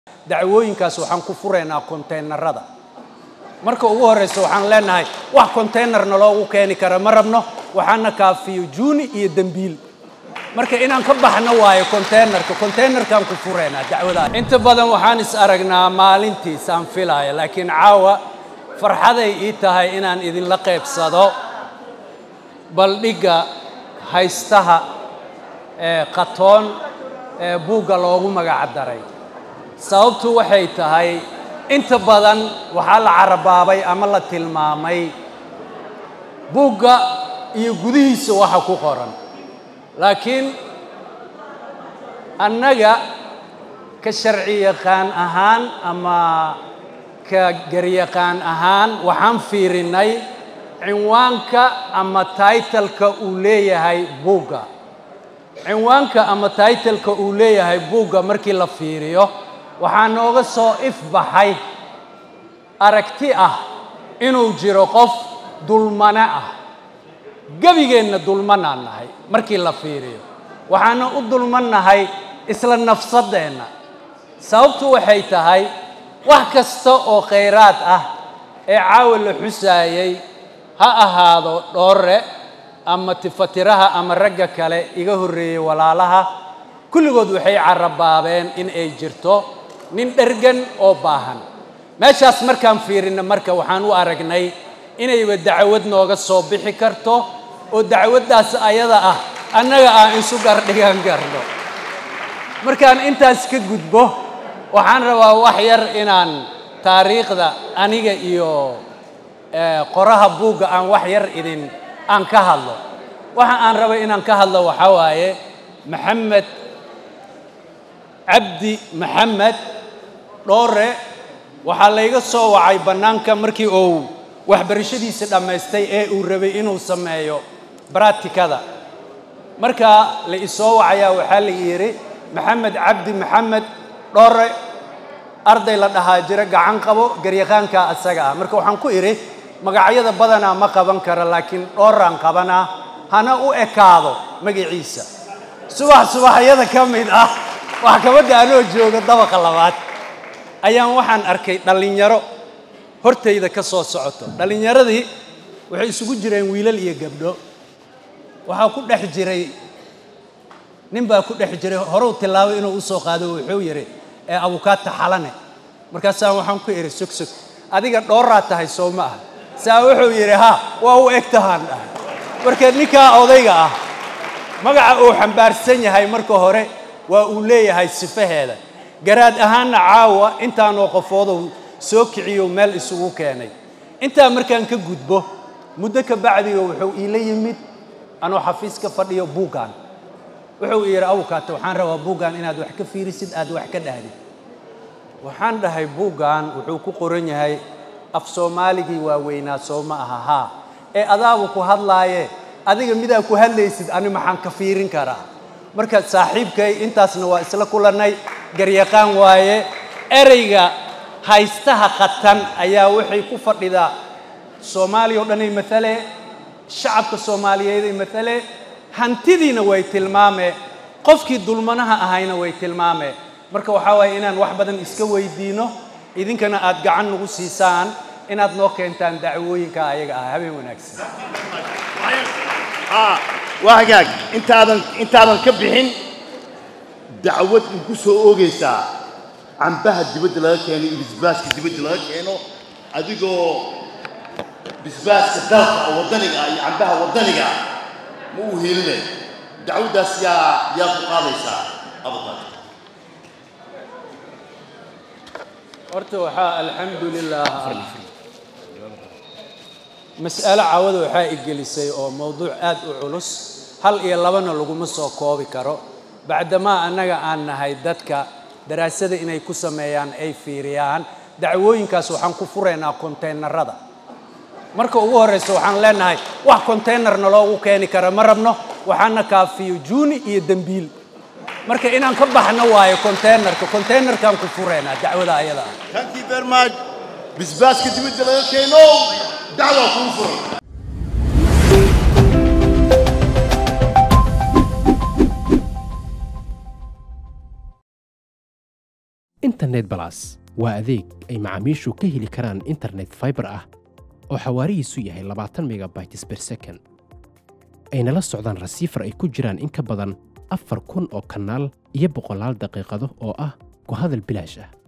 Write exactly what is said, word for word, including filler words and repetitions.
dacwooyinkaas waxaan ku fureynaa konteenarada marka ugu horeyso waxaan leenahay wax konteenarna loogu keeni kara ma rabno waxaana kaafiyo juuni iyo dambiil marka inaan ka baxno waayo konteenarka konteenarkan ku fureynaa dacwada inta badan waxaan is aragnaa maalintii saan filayo laakiin caawa farxaday ii tahay inaan idin la qaybsado baldhiga haystaha ee qatoon ee buuga loogu magac daray sababtu waxay tahay inta badan waxaa la carabaabay ama la tilmaamay buuga iyo gudihiisa waxa ku qoran laakiin annaga ka sharci yaqaan ahaan ama ka garyaqaan ahaan waxaan fiirinay cinwaanka ama title-ka uu leeyahay buuga cinwaanka ama title-ka uu leeyahay buuga markii la fiiriyo waxaa nooga soo ifbaxay aragti ah inuu jiro qof dulmane ah gebigeenna dulmanaan nahay markii la fiiriyo waxaana u dulmannahay isla nafsadeenna sababtu waxay tahay wax kasta oo khayraad ah ee caawa la xusaayay ha ahaado dhoore ama tifatiraha ama ragga kale iga horreeyey walaalaha kulligood waxay carabaabeen in ay jirto nin dhergan oo baahan meeshaas markaan fiirino marka waxaan u aragnay inayba dacwad nooga soo bixi karto oo dacwaddaas ayada ah annaga aan isu gardhigan garno markaan intaas ka gudbo waxaan rabaa wax yar inaan taariikhda aniga iyo qoraha buugga aan wax yar idin aan ka hadlo waxa aan raba inaan ka hadlo waxa waaye maxamed cabdi maxamed dhoore waxaa layga soo wacay bannaanka markii uu waxbarashadiisa dhammaystay ee uu rabay inuu sameeyo baraatikada markaa la isoo wacayaa waxaa la yidhi maxamed cabdi maxamed dhoore arday la dhahaa jira gacan qabo garyaqaanka asaga ah marka waxaan ku idhi magacyada badanaa ma qaban kara laakiin dhooraan qabanaa hana u ekaado magaciisa subax subaxyada ka mid ah wax kabadda anoo jooga dabaqa labaad ayaan waxaan arkay dhalinyaro hortayda ka soo socoto dhalinyaradii waxay isugu jireen wiilal iyo gabdho waxaa ku dhex jiray nin baa ku dhex jiray horuu tilaabay inuu u soo qaado wuxuu yidhi ee abukaata xalane markaasaan waxaan ku idhi sug sug adiga dhooraa tahay soo ma ah saa wuxuu yidhi ha waa u eg tahaan ah marka ninkaa odayga ah magaca uu xambaarsan yahay marka hore waa uu leeyahay sifaheeda garaad ahaanna caawa intaanoo qofoodu soo kiciyo meel isugu keenay intaa markaan ka gudbo muddo ka bacdiyo wuxuu iila yimid anoo xafiiska fadhiyo buugaan wuxuu yidhi abukaata waxaan rabaa buugaan inaad wax ka fiirisid aad wax ka dhahdid waxaan dhahay buugaan wuxuu ku qoran yahay af soomaaligii waaweynaa soo ma aha haa ee adaabu ku hadlaaye adiga midaa ku hadlaysid ani maxaan ka fiirin karaa marka saaxiibkay intaasna waa isla kulannay garyaqaan waaye ereyga haystaha qatan ayaa waxay ku fadhidaa soomaaliya oo dhanay matale shacabka soomaaliyeed ay matale hantidiina way tilmaamee qofkii dulmanaha ahayna way tilmaamee marka waxaa waaye inaan wax badan iska weydiino idinkana aad gacan nagu siisaan inaad noo keentaan dacwooyinka ayaga ah habeen wanaagsan waa hagaag intaadan intaadan ka bixin dacwad ku soo oogaysaa cambaha dibadda laga keeno iyo bisbaaska dibadda laga keeno adigoo bisbaaska dalka oo wadaniga iyo cambaha wadaniga ma uu helinay dacwaddaas yaa yaa ku qaadaysaa abukaata horta waxaa alxamdulilah mas'alo cawada waxaa igelisay oo mawduuc aad u culus hal iyo labana laguma soo koobi karo bacdamaa annaga aan nahay dadka daraasada inay ku sameeyaan ay fiiriyaan dacwooyinkaas waxaan ku fureynaa konteenarada marka ugu horeyso waxaan leenahay wax konteenarna loogu keeni kara ma rabno waxaana kaafiyo juuni iyo dambiil marka inaan ka baxno waayo konteenarka konteenarkan ku fureynaa dacwada ayada ah thank you very much bisbaaska dibadda laga keeno dacwa ku furan internet plus waa adeeg ay macaamiishu ka heli karaan internet fiber ah oo xawaarihiisu yahay labaatan megabytes per second ayna la socdaan rasiifar ay ku jiraan in ka badan afar kun oo kanaal iyo boqolaal daqiiqado oo ah ku hadal bilaash ah.